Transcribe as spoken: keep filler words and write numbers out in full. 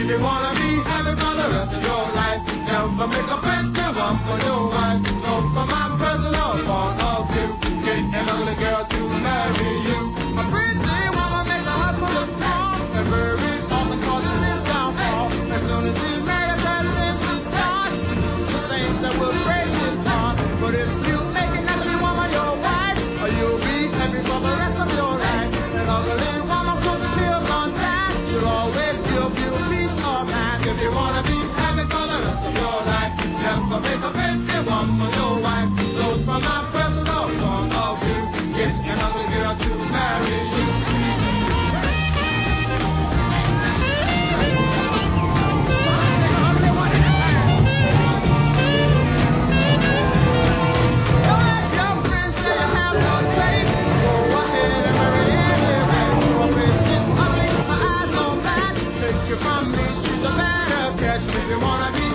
you wanna be happy for the rest of your life, never make a pretty one for your wife. So for my personal point of view, get an ugly girl to marry you. A pretty woman makes a husband look small and very often causes his downfall. As soon as he marries her, then she starts to do the things that will break his heart. But if you make an ugly woman your wife, you'll be happy for the rest of your life. An ugly woman cook pills on time, she'll always give you peace of mind. If you wanna be happy for the rest of your life, never make a pretty woman your wife. So from my personal point of view, get an ugly girl to marry you. From me, she's a better catch if you wanna be